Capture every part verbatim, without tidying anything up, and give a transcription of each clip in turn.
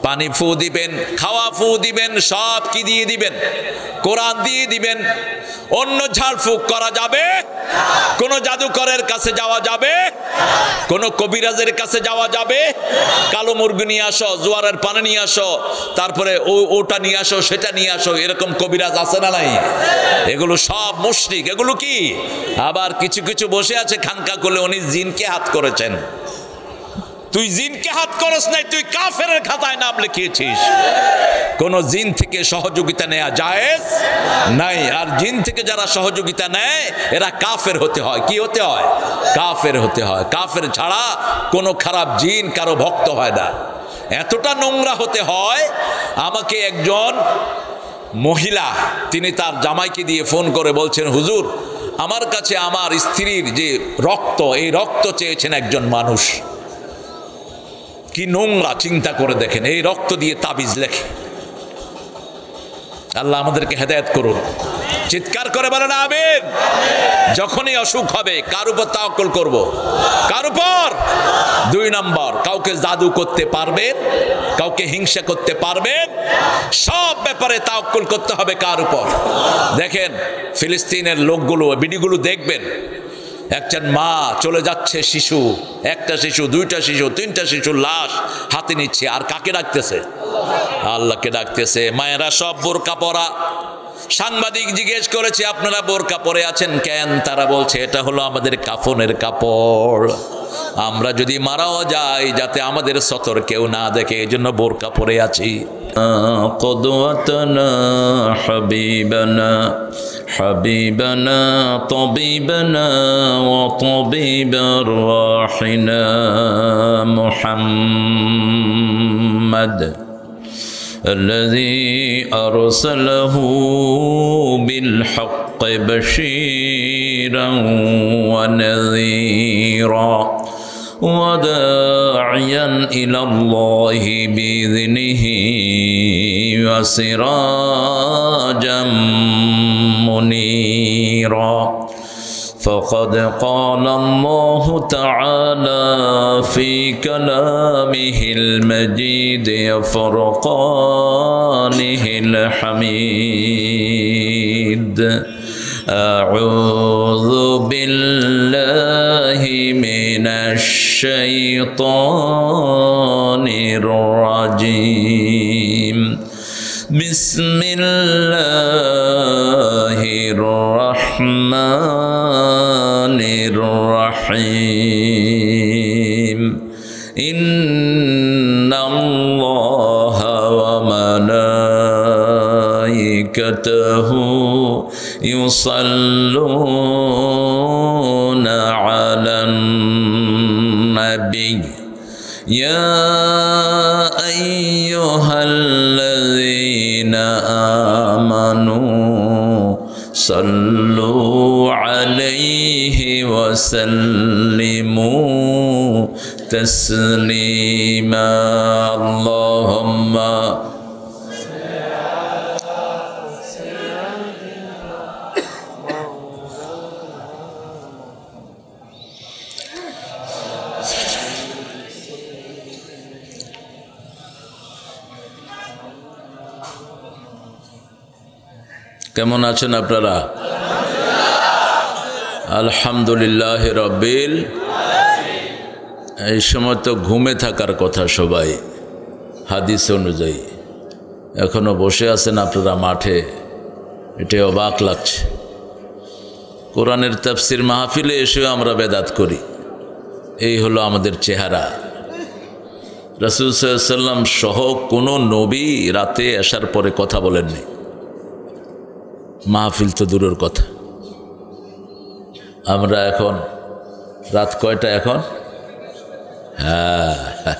পানি ফু দিবেন, খাওয়া ফু দিবেন, সব কি দিয়ে দিবেন? কোরআন দিয়ে দিবেন। অন্য ঝাড়ফুঁক করা যাবে? কোন জাদুকরের কাছে যাওয়া যাবে? কোন কবিরাজের কাছে যাওয়া যাবে? কালো মুরগি নিয়ে আসো, জোয়ারের পানি নিয়ে আসো, তারপরে ও ওটা নিয়ে আসো, সেটা নিয়ে আসো, এরকম কবিরাজ আছে না নাই? এগুলো সব মুশরিক। এগুলো কি? আবার কিছু কিছু বসে আছে খানকা করলে উনি জিনকে হাত করেছেন। তুই জিনকে হাত করস নাই, তুই কাফেরের খাতায় নাম লিখিয়েছিস। কোন জিন থেকে সহযোগিতা নেওয়া জায়েজ নাই। আর জিন থেকে যারা সহযোগিতা নেয় এরা কাফের হতে হয়। কি হতে হয়? কাফের হতে হয়। কাফের ছাড়া কোনো খারাপ জিন কারো ভক্ত হয় না। এতটা নোংরা হতে হয়। আমাকে একজন মহিলা, তিনি তার জামাইকে দিয়ে ফোন করে বলছেন, হুজুর আমার কাছে আমার স্ত্রীর যে রক্ত, এই রক্ত চেয়েছেন একজন মানুষ। কি নোংরা, চিন্তা করে দেখেন। এই রক্ত দিয়ে তাবিজ লেখে। আল্লাহ আমাদেরকে হেদায়েত করুন। চিৎকার করে বলেন আমিন। যখনই অসুখ হবে কার উপর তাওয়াক্কুল করব? কার উপর? দুই নম্বর, কাউকে জাদু করতে পারবেন, কাউকে হিংসা করতে পারবেন, সব ব্যাপারে তাওয়াক্কুল করতে হবে কার উপর? দেখেন ফিলিস্তিনের লোকগুলো, ভিডিওগুলো দেখবেন। একজন মা চলে যাচ্ছে, শিশু, একটা শিশু, দুইটা শিশু, তিনটা শিশু লাশ হাতে নিচ্ছে। আর কাকে ডাকতেছে? আল্লাহকে ডাকতেছে। মায়েরা সব বোরকা পরা। সাংবাদিক জিজ্ঞেস করেছে আপনারা বোরকা পরে আছেন কেন? তারা বলছে এটা হলো আমাদের কাফনের কাপড়। আমরা যদি মারাও যাই যাতে আমাদের সতর কেউ না দেখে, এই জন্য বোরকা পরে আছি। قدوتنا حبيبنا حبيبنا طبيبنا وطبيب أرواحنا محمد الذي أرسله بالحق بشيرا ونذيرا وداعيا إلى الله بإذنه وسراجا منيرا فقد قال الله تعالى في كلامه المجيد وفرقانه الحميد أعوذ بالله من الشيطان الرجيم بسم الله الرحمن الرحيم إن الله وملائكته يصلون على النبي يا أيها الذين آمنوا صلوا عليه وسلموا تسليما اللهم কেমন আছেন আপনারা? আলহামদুলিল্লাহ রব্বিল। এই সময় তো ঘুমে থাকার কথা সবাই, হাদিস অনুযায়ী। এখনো বসে আছেন আপনারা মাঠে, এটা অবাক লাগছে। কোরআনের তাফসির মাহফিলে এসেও আমরা বেদাত করি, এই হলো আমাদের চেহারা। রাসূল সাল্লাল্লাহু আলাইহি ওয়াসাল্লাম সহ কোনো নবী রাতে আসার পরে কথা বলেননি। মাহফিল তো দূরের কথা। আমরা এখন রাত কয়টা এখন? হ্যাঁ,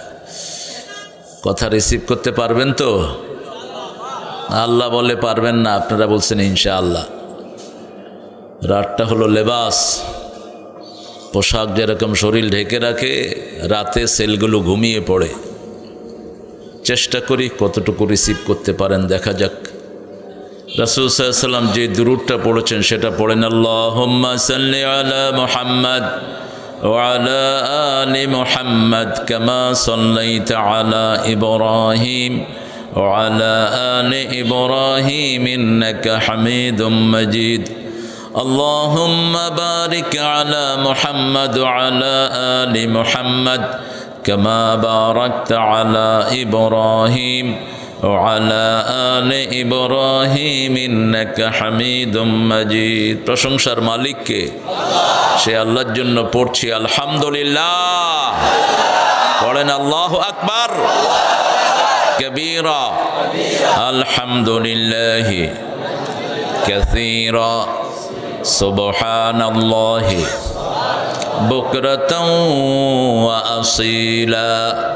কথা রিসিভ করতে পারবেন তো? আল্লাহ বলে পারবেন না, আপনারা বলছেন ইনশাআল্লাহ। রাতটা হলো লেবাস, পোশাক যেরকম শরীর ঢেকে রাখে, রাতে সেলগুলো ঘুমিয়ে পড়ে। চেষ্টা করি কতটুকু রিসিভ করতে পারেন, দেখা যাক। রাসূল সাল্লাল্লাহু আলাইহি ওয়াসাল্লাম যে দুরূদটা পড়েছেন সেটা পড়েন, আল্লাহুম্মা সাল্লি আলা মুহাম্মদ وعلى آل محمد كما صليت على إبراهيم وعلى آل إبراهيم إنك حميد مجيد اللهم بارك على محمد وعلى آل محمد كما باركت على إبراهيم وعلى آل إبراهيم إنك حميد مجيد প্রশংসার মালিক কে সে আল্লাহর জন্য পড়ছি আলহামদুলিল্লাহ পড়েন আল্লাহু আকবার কবীরা আলহামদুলিল্লাহ কাসীরা সুবহানাল্লাহি বুকরাতাও ওয়া আসীলা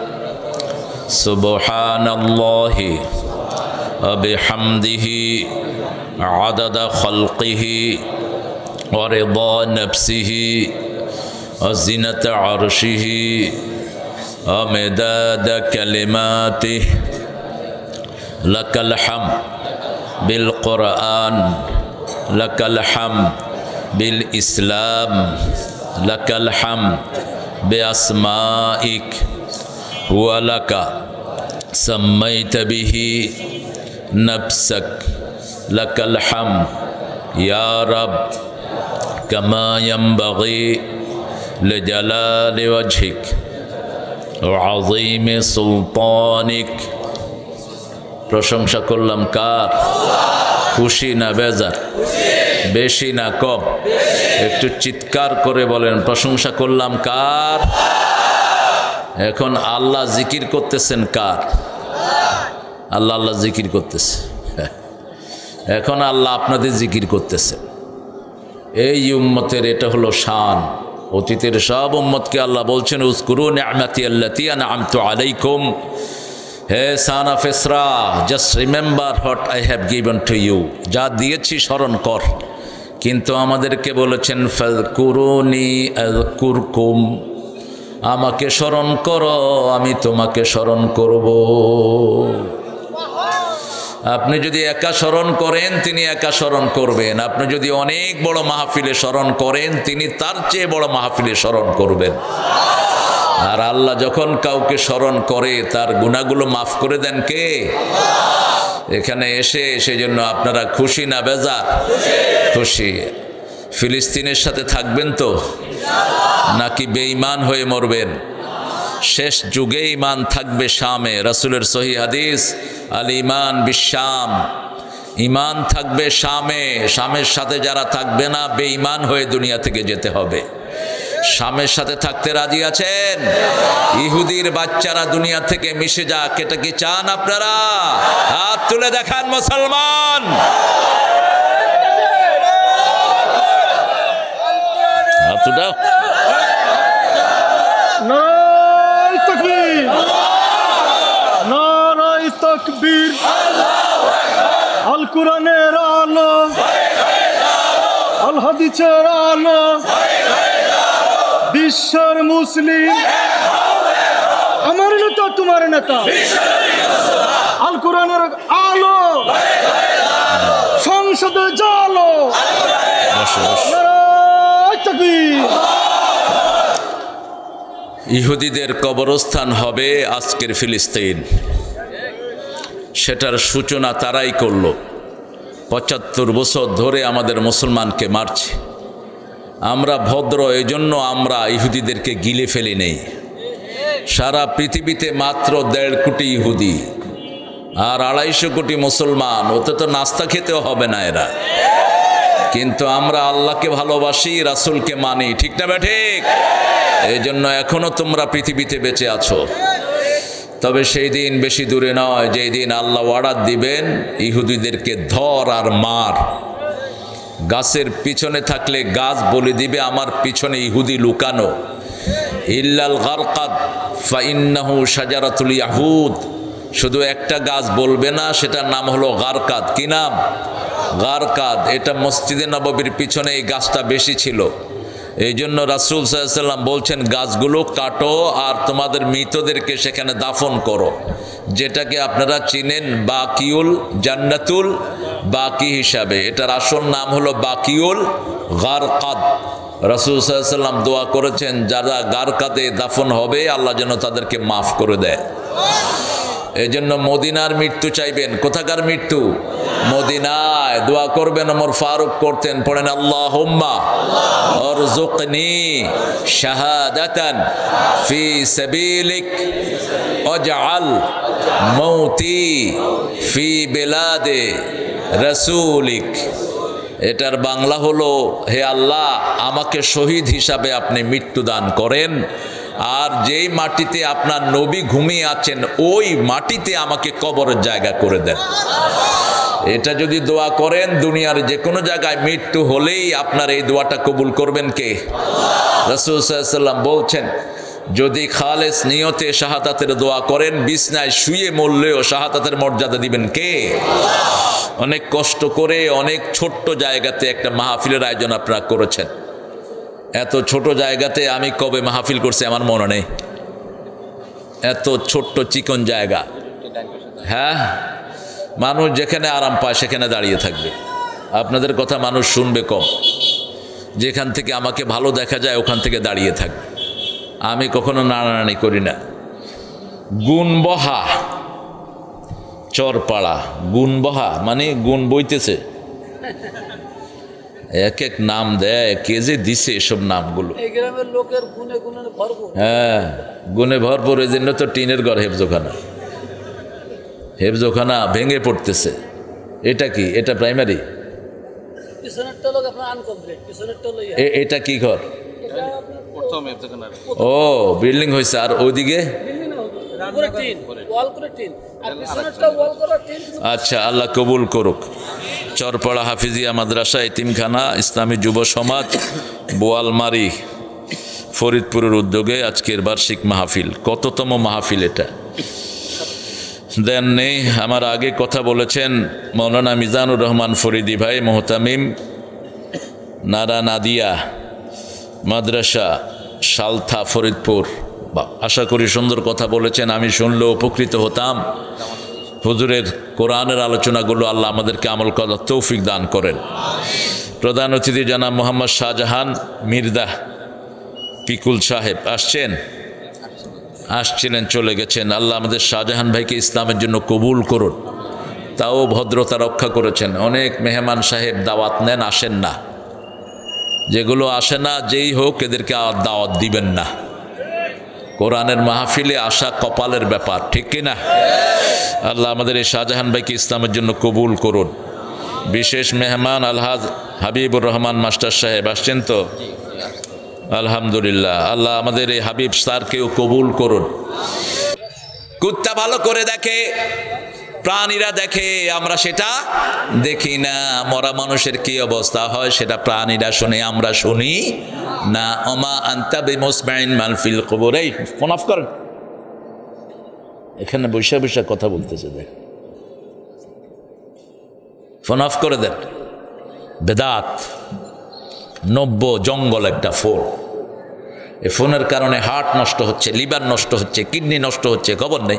সুবহানাল্লাহি ওয়া বিহামদিহি আদাদা খালকিহি ওয়া রিদা নাফসিহি ওয়া জিনাতা আরশিহি ওয়া মিদাদা কালিমাতিহি লাকাল হামদ বিল কুরআন লাকাল হামদ বিল ইসলাম লাকাল হামদ বিআসমাইক ولك سميت به نفسك لك الحمد يا رب كما ينبغي لجلال وجهك وعظيم سلطانك প্রশংসা করলাম কার খুশি না বেজার বেশি না কম একটু চিৎকার করে বলেন প্রশংসা করলাম কার এখন আল্লাহ জিকির করতেছেন কার আল্লাহ আল্লাহ জিকির করতেছে এখন আল্লাহ আপনাদের জিকির করতেছেন এই উম্মতের এটা হলো শান অতীতের সব উম্মতকে আল্লাহ বলছেন উযকুরু নি'মাতি আল্লাতী আন'আমতু আলাইকুম হে সান অফ ইসরা just remember what I have given to you যা দিয়েছি স্মরণ কর কিন্তু আমাদেরকে বলেছেন ফাযকুরুনি আযকুরকুম আমাকে স্মরণ করো আমি তোমাকে স্মরণ করব আপনি যদি একা স্মরণ করেন তিনি একা স্মরণ করবেন আপনি যদি অনেক বড় মাহফিলে স্মরণ করেন তিনি তার চেয়ে বড় মাহফিলে স্মরণ করবেন আর আল্লাহ যখন কাউকে স্মরণ করে তার গুনাহগুলো মাফ করে দেন কে এখানে এসে সেজন্য আপনারা খুশি না বেজার খুশি ফিলিস্তিনের সাথে থাকবেন তো নাকি বেঈমান হয়ে মরবেন শেষ যুগে ঈমান থাকবে শামে রাসূলের সহিহ হাদিস আল ঈমান বিশাম ঈমান থাকবে শামে শামের সাথে যারা থাকবে না বেঈমান হয়ে দুনিয়া থেকে যেতে হবে শামের সাথে থাকতে রাজি আছেন ইহুদির বাচ্চারা দুনিয়া থেকে মিশে যাক এটা কি চান আপনারা হাত তুলে দেখান মুসলমান হাত তুলে নারায়ে তাকবীর নারায়ে তাকবীর আল কোরআনের আলো আল হাদিসের আলো বিশ্বের মুসলিম আমার নেতা তোমার নেতা আল কোরআনের আলো সংসদে জালো নারায়ে তাকবীর ইহুদিদের কবরস্থান হবে আজকের ফিলিস্তিন সেটার সূচনা তারাই করল পঁচাত্তর বছর ধরে আমাদের মুসলমানকে মারছে আমরা ভদ্র এজন্য আমরা ইহুদিদেরকে গিলে ফেলি নেই সারা পৃথিবীতে মাত্র দেড় কোটি ইহুদি আর আড়াইশো কোটি মুসলমান ওতে তো নাস্তা খেতেও হবে না এরা কিন্তু আমরা আল্লাহকে ভালোবাসি রাসূলকে মানি ঠিক না ঠিক এই জন্য এখনো তোমরা পৃথিবীতে বেঁচে আছো তবে সেই দিন বেশি দূরে নয় যেই দিন আল্লাহ ওয়াদা দিবেন ইহুদিদেরকে ধর আর মার গাছের পিছনে থাকলে গাছ বলে দিবে আমার পিছনে ইহুদি লুকানো ইল্লাল গারকাদ ফাইন্নাহু শাজারাতুল ইয়াহুদ শুধু একটা গাছ বলবে না সেটার নাম হলো গারকাদ কি নাম গারকাদ এটা মসজিদে নববীর পিছনে এই গাছটা বেশি ছিল এই জন্য রাসূল সাল্লাল্লাহু আলাইহি ওয়াসাল্লাম বলছেন গাছগুলো কাটো আর তোমাদের মৃতদেরকে সেখানে দাফন করো যেটাকে আপনারা চিনেন বাকিউল জান্নাতুল বাকি হিসাবে এটার আসল নাম হলো বাকিউল গারকাদ রাসূল সাল্লাল্লাহু আলাইহি ওয়াসাল্লাম দোয়া করেছেন যারা গারকাতে দাফন হবে আল্লাহ যেন তাদেরকে মাফ করে দেয়। এই জন্য মদিনার মৃত্যু চাইবেন। কোথাকার মৃত্যু? মদিনায়। দোয়া করবেন, ওমর ফারুক করতেন, পড়েন আল্লাহুম্মা আরযুকনি শাহাদাতান ফি সাবিলিক ওয়াজআল মৌতি ফি বিলাদে রাসূলিক। এটার বাংলা হলো, হে আল্লাহ আমাকে শহীদ হিসাবে আপনি মৃত্যু দান করেন, আর যেই মাটিতে আপনার নবী ঘুমিয়ে আছেন ওই মাটিতে আমাকে কবরের জায়গা করে দেন। এটা যদি দোয়া করেন দুনিয়ার যে কোনো জায়গায় মৃত্যু হলেই আপনার এই দোয়াটা কবুল করবেন কে? রাসূল সাল্লাল্লাহু আলাইহি ওয়াসাল্লাম বলছেন যদি খালেস নিয়তে শাহাদাতের দোয়া করেন বিছনায় শুয়ে মরলেও শাহাদাতের মর্যাদা দিবেন কে? অনেক কষ্ট করে অনেক ছোট্ট জায়গাতে একটা মাহফিলের আয়োজন আপনারা করেছেন। এত ছোট জায়গাতে আমি কবে মাহফিল করছি আমার মনে নেই। এত ছোট্ট চিকন জায়গা, হ্যাঁ, মানুষ যেখানে আরাম পায় সেখানে দাঁড়িয়ে থাকবে। আপনাদের কথা মানুষ শুনবে কম। যেখান থেকে আমাকে ভালো দেখা যায় ওখান থেকে দাঁড়িয়ে থাকবে। আমি কখনো নাড়ানাড়ি করি না। গুণবহা চরপাড়া, গুণবহা মানে গুণ বইতেছে, এক এক নাম দেয়, কে যে দিছে এসব নামগুলো। হ্যাঁ, গুণে ভরপুর। এই জন্য তো টিনের ঘর হেফজোখানা, হেফজোখানা ভেঙে পড়তেছে। এটা কি? এটা প্রাইমারি? এটা কি ঘর? ও বিল্ডিং হয়েছে। আর ওইদিকে আচ্ছা, আল্লাহ কবুল করুক। চরপাড়া হাফিজিয়া মাদ্রাসা, এতিমখানা, ইসলামী যুব সমাজ, বোয়ালমারি, ফরিদপুরের উদ্যোগে আজকের বার্ষিক মাহফিল। কততম মাহফিল এটা দেন নেই। আমার আগে কথা বলেছেন মৌলানা মিজানুর রহমান ফরিদি ভাই, মোহতামিম নারা নাদিয়া মাদ্রাসা, সালথা, ফরিদপুর। আশা করি সুন্দর কথা বলেছেন, আমি শুনলেও উপকৃত হতাম। হুজুরের কোরআনের আলোচনাগুলো আল্লাহ আমাদেরকে আমল করার তৌফিক দান করেন। প্রধান অতিথি জনাব মোহাম্মদ শাহজাহান মির্জা পিকুল সাহেব আসছেন, আসছিলেন, চলে গেছেন। আল্লাহ আমাদের শাহজাহান ভাইকে ইসলামের জন্য কবুল করুন। তাও ভদ্রতা রক্ষা করেছেন। অনেক মেহমান সাহেব দাওয়াত নেন, আসেন না। যেগুলো আসে না, যেই হোক, এদেরকে আর দাওয়াত দিবেন না। কোরআনের মাহফিলে আসা কপালের ব্যাপার, ঠিক কিনা? আল্লাহ আমাদের এই শাহজাহান ভাইকে ইসলামের জন্য কবুল করুন। বিশেষ মেহমান আলহাজ হাবিবুর রহমান মাস্টার সাহেব আসছেন তো, আলহামদুলিল্লাহ। আল্লাহ আমাদের এই হাবিব স্যারকেও কবুল করুন। কুত্তা ভালো করে দেখে, প্রাণীরা দেখে, আমরা সেটা দেখি না। মরা মানুষের কি অবস্থা হয় সেটা প্রাণীরা শুনে, আমরা শুনি না। ওমা আনতা বিমুসমিন মান ফিল কুবুর। এই ফোন অফ করেন, এখানে বৈশা বৈশা কথা বলতেছে, দেখ, ফোন অফ করে দেন। বেদাত নব্য জঙ্গল একটা ফোন। এই ফোনের কারণে হার্ট নষ্ট হচ্ছে, লিভার নষ্ট হচ্ছে, কিডনি নষ্ট হচ্ছে, খবর নেই।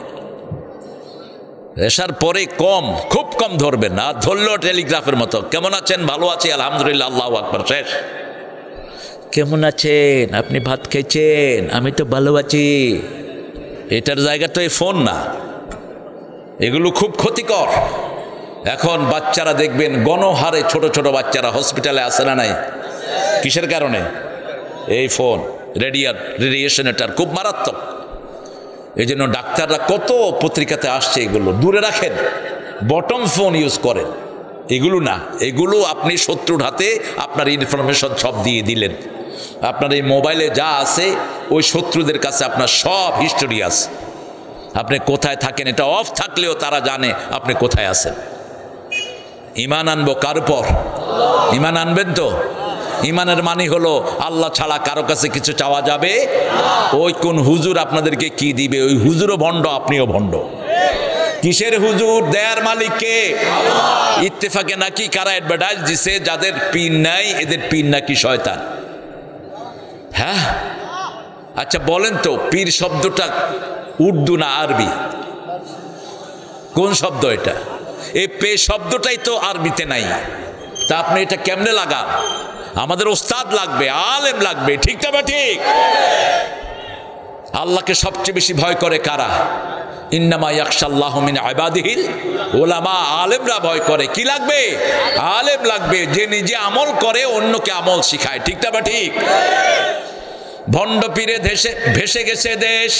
এসার পরে কম, খুব কম ধরবেন। আর ধরলেও টেলিগ্রাফের মতো, কেমন আছেন? ভালো আছি আলহামদুলিল্লাহ, আল্লাহু আকবার, শেষ। কেমন আছেন? আপনি ভাত খেয়েছেন? আমি তো ভালো আছি। এটার জায়গা তো এই ফোন না। এগুলো খুব ক্ষতিকর। এখন বাচ্চারা দেখবেন গণহারে ছোট ছোট বাচ্চারা হসপিটালে আসে না নাই? কিসের কারণে? এই ফোন, রেডিয়ার রেডিয়েশন, এটার খুব মারাত্মক। এই জন্য ডাক্তাররা কত পত্রিকাতে আসছে, এগুলো দূরে রাখেন। বটম ফোন ইউজ করেন, এগুলো না। এগুলো আপনি শত্রুর হাতে আপনার ইনফরমেশন সব দিয়ে দিলেন। আপনার এই মোবাইলে যা আছে ওই শত্রুদের কাছে আপনার সব হিস্টোরি আছে। আপনি কোথায় থাকেন এটা অফ থাকলেও তারা জানে আপনি কোথায় আছেন। ইমান আনবো কার উপর? ইমান আনবেন তো? ইমানের মানে হলো আল্লাহ ছাড়া কারো কাছে কিছু চাওয়া যাবে। ওই কোন হুজুর আপনাদেরকে কি দিবে, ওই হুজুরও ভণ্ড, আপনিও ভণ্ড। কিসের হুজুর? দেয়ার মালিক কে? ইত্তেফাকে নাকি কারা অ্যাডভার্টাইজ দিছে যাদের পীর নাই এদের পীর নাকি শয়তান। হ্যাঁ, আচ্ছা বলেন তো, পীর শব্দটা উর্দু না আরবি? কোন শব্দ এটা? এই পে শব্দটাই তো আরবিতে নাই। তা আপনি এটা কেমনে লাগান? আমাদের ওস্তাদ লাগবে, আলেম লাগবে, ঠিক না ঠিক? আল্লাহকে সবচেয়ে বেশি ভয় করে কারা? ইন্নামা ইয়াখশাল্লাহু মিন ইবাদিহিল উলামা। আলেমরা ভয় করে। কি লাগবে? আলেম লাগবে, যে নিজে আমল করে অন্যকে আমল শিখায়, ঠিক না ঠিক? ভণ্ড পীরে দেশে ভেসে গেছে দেশ,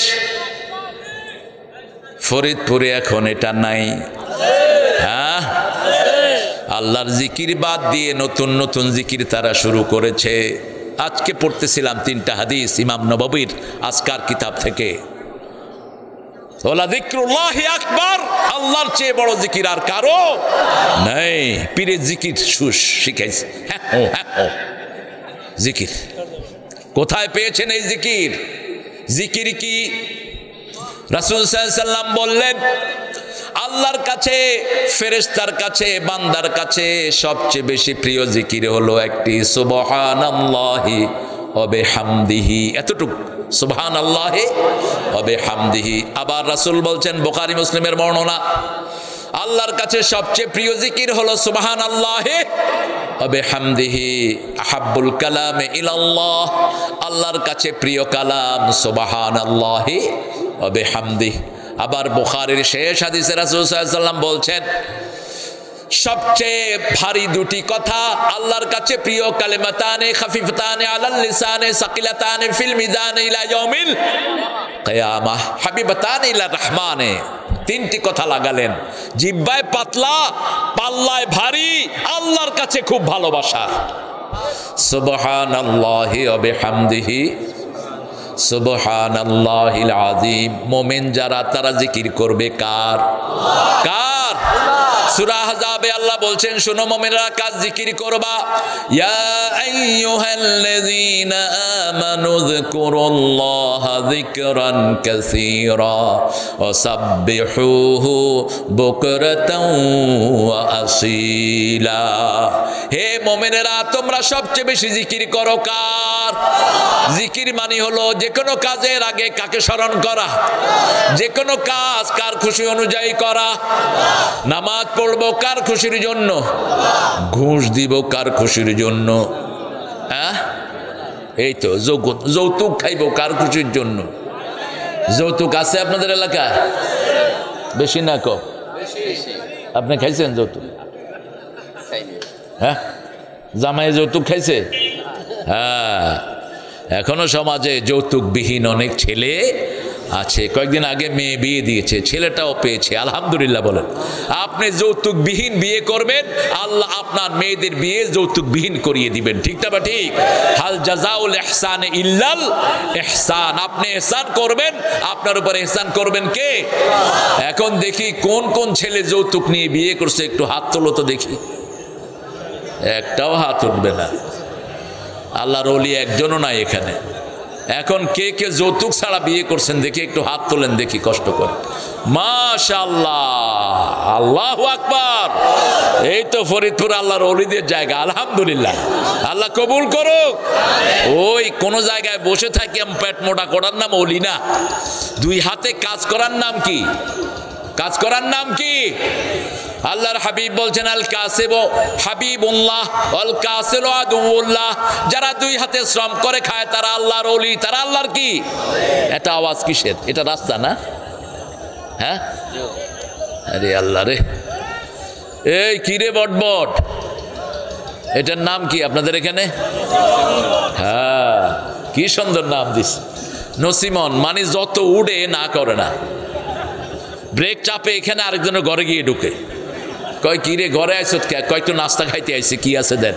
ফরিদপুরে এখন এটা নাই। হ্যাঁ, আল্লাহর জিকির বাদ দিয়ে নতুন নতুন জিকির তারা শুরু করেছে। আজকে পড়তেছিলাম তিনটা হাদিস ইমাম নববীর আজকার কিতাব থেকে। ওলা যিকরুল্লাহি আকবার, আল্লাহর চেয়ে বড় জিকির আর কারো নাই। পীরের জিকির সুস শিখাইছে। হ্যাঁ হ্যাঁ, জিকির কোথায় পেয়েছেন এই জিকির? জিকির কি? রাসূল সাল্লাল্লাহু আলাইহি ওয়াসাল্লাম বললেন, আল্লাহর কাছে, ফেরেশতার কাছে, বান্দার কাছে সবচেয়ে বেশি প্রিয় জিকির হলো একটি সুবহানাল্লাহি ওয়া বিহামদিহি। এতটুকু, সুবহানাল্লাহি ওয়া বিহামদিহি। আবার রাসূল বলছেন, বুখারী মুসলিমের বর্ণনা, আল্লাহর কাছে সবচেয়ে প্রিয় জিকির হলো সুবহানাল্লাহি ওয়া বিহামদিহি। আহাব্বুল কালামে ইলাল্লাহ, আল্লাহর কাছে প্রিয় কালাম সুবহানাল্লাহি ওয়া বিহামদিহি। আবার বুখারীর শেষ হাদিসে রাসূল সাল্লাল্লাহু আলাইহি ওয়াসাল্লাম বলছেন, সবচেয়ে ভারী দুটি কথা আল্লাহর কাছে প্রিয়, কালিমাতানে খাফিফতানে আলাল লিসানে সাকিলাতানে ফিল মিজানে ইলা ইয়াউমিল কিয়ামাহ হাবিবাতানে ইলা রহমানে। তিনটি কথা লাগালেন, জিহ্বায় পাতলা, পাল্লায় ভারী, আল্লাহর কাছে খুব ভালোবাসা। সুবহানাল্লাহি ওয়া বিহামদিহি সুবহানাল্লাহিল আযীম। মুমিন যারা তারা জিকির করবে কার? কার? সূরা আহজাবে আল্লাহ বলছেন, শোনো মুমিনরা, কাজ জিকির করবা। ইয়া আইয়ুহাল্লাযীনা আমানু যিকুরুল্লাহা যিকরান কাসীরা ওয়া সাব্বিহুহু বুকরাতাও ওয়া আসীলা। হে মুমিনেরা, তোমরা সবচেয়ে বেশি জিকির করো কার? জিকির মানে হলো যে কোনো কাজের আগে কাকে স্মরণ করা, যে কোনো কাজ কার খুশি অনুযায়ী করা। নামাজ পড়বো কার খুশির জন্য? ঘুষ দিব কার খুশির জন্য? হ্যাঁ, এই তো যৌতুক যৌতুক খাইবো কার খুশির জন্য? যৌতুক আছে আপনাদের এলাকায়? বেশি না কম? আপনি খাইছেন যৌতুক? হ্যাঁ, জামাই যৌতুক খাইছে? হ্যাঁ, এখনো সমাজে যৌতুকবিহীন অনেক ছেলে আছে। কয়েকদিন আগে মেয়ে বিয়ে দিয়েছে, ছেলেটাও পেয়েছে, আলহামদুলিল্লাহ বলেন। আপনি যৌতুকবিহীন বিয়ে করবেন, আল্লাহ আপনার মেয়েদের বিয়ে যৌতুকবিহীন করিয়ে দিবেন, ঠিক না ঠিক? হাল জাযাউল ইহসানে ইল্লাল ইহসান। আপনি ইহসান করবেন, আপনার উপর ইহসান করবেন কে? এখন দেখি কোন কোন ছেলে যৌতুক নিয়ে বিয়ে করছে, একটু হাত তোলো তো দেখি। একটাও হাত উঠবে না। আল্লাহর ওলি একজনও নাই এখানে। এখন কে কে যৌতুক ছাড়া বিয়ে করছেন দেখি, একটু হাত তোলেন দেখি, কষ্ট করে। মাশাআল্লাহ, আল্লাহু আকবার। এই তো ফরিদপুর আল্লাহর ওলিদের জায়গা, আলহামদুলিল্লাহ। আল্লাহ কবুল করুক। ওই কোন জায়গায় বসে থাকি পেট মোটা করার নাম ওলি না। দুই হাতে কাজ করার নাম কি? কাজ করার নাম কি? আল্লাহর হাবিব বলছেন, আল কাসিবু হাবিবুল্লাহ ওয়াল কাসিলু আদুউল্লাহ। যারা দুই হাতে শ্রম করে খায় তারা আল্লাহর ওলি, তারা আল্লাহর কি? এটা আওয়াজ কিসের? এটা রাস্তা না? হ্যাঁ, আরে আল্লাহ রে, এই কিরে বটবট, এটার নাম কি আপনাদের এখানে? হ্যাঁ, কি সুন্দর নাম দিস, নসিমন। মানে যত উড়ে না করে না, ব্রেক চাপে এখানে আরেকজনের ঘরে গিয়ে ঢুকে, কয় কি রে ঘরে আইস? কয়তো নাস্তা খাইতে আইসি, কি আছে দেন।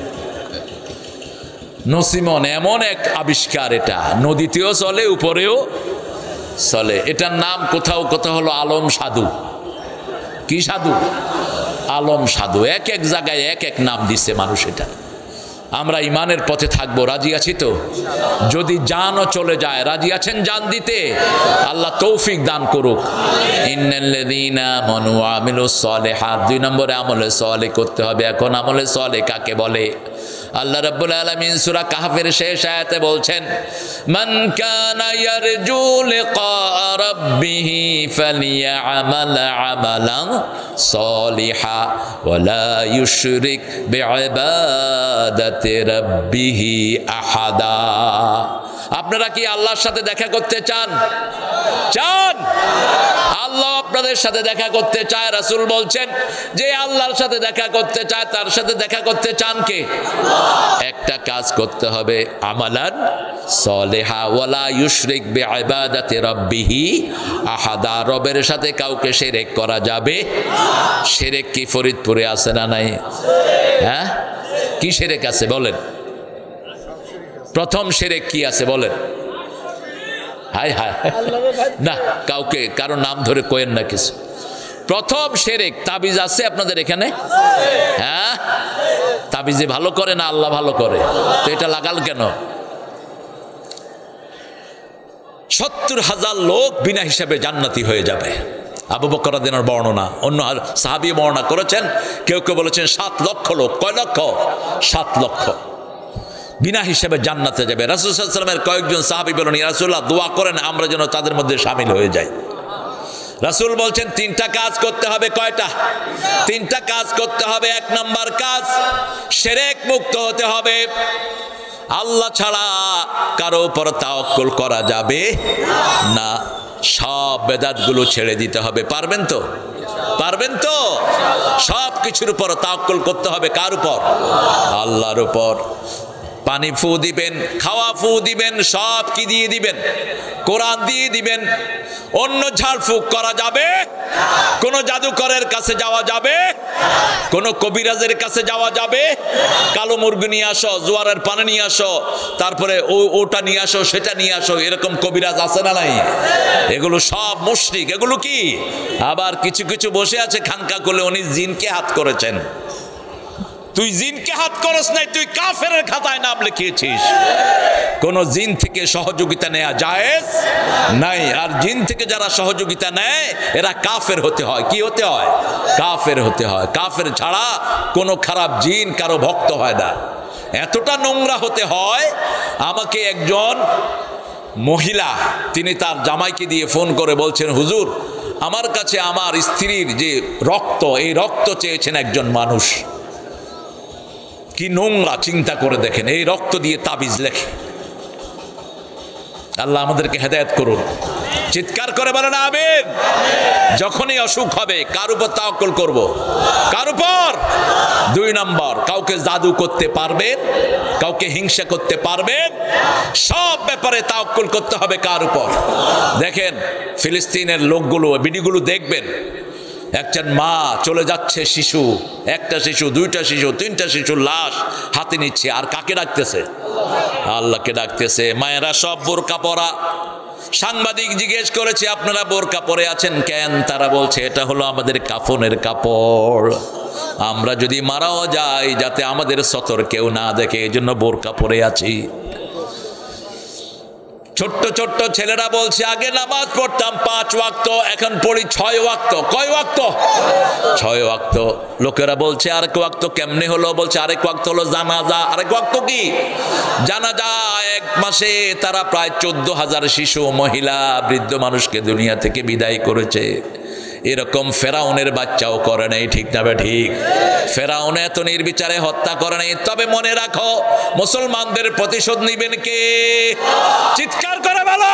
নসিমন এমন এক আবিষ্কার, এটা নদীতেও চলে, উপরেও চলে। এটার নাম কোথাও কোথাও হলো আলম সাধু। কি সাধু? আলম সাধু। এক এক জায়গায় এক এক নাম দিচ্ছে মানুষ। এটা আমরা ইমানের পথে থাকবো, রাজি আছি তো? যদি জানও চলে যায়, রাজি আছেন জান দিতে? আল্লাহ তৌফিক দান করুক। ইন্নাল্লাযীনা আমানু ওয়া আমিলুস সালিহাত। দুই নম্বরে আমলে সালেহ করতে হবে। এখন আমলে সালেহ কাকে বলে? আল্লাহ রাব্বুল আলামিন সূরা কাহফের শেষ আয়াতে বলছেন, মান কানা ইয়ারজু লিকা রাব্বিহি ফালিয়ামাল আমালান সলিহা ওয়া লা ইউশরিক বিইবাদাতি রাব্বিহি আহাদা। আপনারা কি আল্লাহর সাথে দেখা করতে চান? চান? আল্লাহ আপনাদের সাথে দেখা করতে চায়। রাসূল বলছেন যে আল্লাহর সাথে দেখা করতে চায়, তার সাথে দেখা করতে চান কে? একটা কাজ করতে হবে, আমালান সলিহা ওয়ালা ইউশরিক বিইবাদাতি রাব্বিহি আহাদা। রবের সাথে কাউকে শিরক করা যাবে? শিরক কি ফরিদপুরে আছে না নাই? হ্যাঁ, কি শিরক আছে বলেন? প্রথম শিরক কি আছে বলেন? হায় হায়, না কাউকে কারো নাম ধরে কোয়েন না কিছু। প্রথম শিরক তাবিজ আছে আপনাদের এখানে? হ্যাঁ, তাবিজে ভালো করে না আল্লাহ ভালো করে? তো এটা লাগাল কেন? সত্তর হাজার লোক বিনা হিসাবে জান্নাতি হয়ে যাবে। আবু বকর রাদিয়াল্লাহু আনহুর বর্ণনা, অন্য সাহাবী বর্ণনা করেছেন, কেউ কেউ বলেছেন সাত লক্ষ লোক। কয় লক্ষ? সাত লক্ষ বিনা হিসেবে জান্নাতে যাবে। রাসূল সাল্লাল্লাহু আলাইহি ওয়াসাল্লামের কয়েকজন সাহাবী বলেন, ইয়া রাসূলুল্লাহ দোয়া করেন আমরা যেন তাদের মধ্যে শামিল হয়ে যাই। রাসূল বলছেন তিনটা কাজ করতে হবে। কয়টা? তিনটা কাজ করতে হবে। এক নাম্বার কাজ, শিরক মুক্ত হতে হবে। আল্লাহ ছাড়া কারো উপর তাওয়াক্কুল করা যাবে না। সব বেদাতগুলো ছেড়ে দিতে হবে। পারবেন তো? পারবেন তো? সব কিছুর উপর তাওয়াক্কুল করতে হবে। কার উপর? আল্লাহর উপর। পানি ফু দিবেন, খাওয়া ফু দিবেন, সব কি দিয়ে দিবেন? কোরআন দিয়ে দিবেন। অন্য ঝাড়ফুঁক করা যাবে? কোন জাদুকরের কাছে যাওয়া যাবে? কোন কবিরাজের কাছে যাওয়া যাবে? কালো মুরগি নিয়ে আসো, জোয়ারের পানি নিয়ে আসো, তারপরে ওটা নিয়ে আসো, সেটা নিয়ে আসো, এরকম কবিরাজ আছে না নাই? এগুলো সব মুশরিক। এগুলো কি? আবার কিছু কিছু বসে আছে খানকা করলে উনি জিনকে হাত করেছেন। তুই জিনকে হাত করস নাই, তুই কাফেরের খাতায় নাম লিখিয়েছিস। কোন জিন থেকে সহযোগিতা নেওয়া জায়েজ নাই। আর জিন থেকে যারা সহযোগিতা নেয় এরা কাফের হতে হয়। কি হতে হয়? কাফের হতে হয়। কাফের ছাড়া কোনো খারাপ জিন কারো ভক্ত হয় না। এতটা নোংরা হতে হয়। আমাকে একজন মহিলা, তিনি তার জামাইকে দিয়ে ফোন করে বলছেন, হুজুর আমার কাছে আমার স্ত্রীর যে রক্ত, এই রক্ত চেয়েছেন একজন মানুষ। কি নোংরা, চিন্তা করে দেখেন। এই রক্ত দিয়ে তাবিজ লেখে। আল্লাহ আমাদেরকে হেদায়েত করুন। চিৎকার করে বলেন আমিন। যখনই অসুখ হবে কার উপর তাওয়াক্কুল করব? কার উপর? দুই নম্বর, কাউকে জাদু করতে পারবেন, কাউকে হিংসা করতে পারবেন, সব ব্যাপারে তাওয়াক্কুল করতে হবে কার উপর? দেখেন ফিলিস্তিনের লোকগুলো, ভিডিওগুলো দেখবেন। একজন মা চলে যাচ্ছে, শিশু, একটা শিশু, দুইটা শিশু, তিনটা শিশুর লাশ হাতে নিচ্ছে। আর কাকে ডাকতেছে? আল্লাহকে ডাকতেছে। মায়েরা সব বোরকা পরা। সাংবাদিক জিজ্ঞেস করেছে আপনারা বোরকা পরে আছেন কেন? তারা বলছে এটা হলো আমাদের কাফনের কাপড়। আমরা যদি মারাও যাই যাতে আমাদের সতর কেউ না দেখে, এই জন্য বোরকা পরে আছি। ছোট্ট ছোট্ট ছেলেরা বলছে আগে নামাজ পড়তাম পাঁচ ওয়াক্ত, এখন পড়ি ছয় ওয়াক্ত। কয় ওয়াক্ত? ছয় ওয়াক্ত। লোকেরা বলছে আরেক ওয়াক্ত কেমনে হলো? বলছে আরেক ওয়াক্ত হলো জানাজা। আরেক ওয়াক্ত কি? জানাজা। এক মাসে তারা প্রায় চোদ্দ হাজার শিশু, মহিলা, বৃদ্ধ মানুষকে দুনিয়া থেকে বিদায় করেছে। এরকম ফেরাউনের বাচ্চাও করে নাই। ঠিক না? ঠিক। ফেরাউন এত নির্বিচারে হত্যা করে নাই। তবে মনে রাখো, মুসলমানদের প্রতিশোধ নিবেন কে? চিৎকার করে বলো।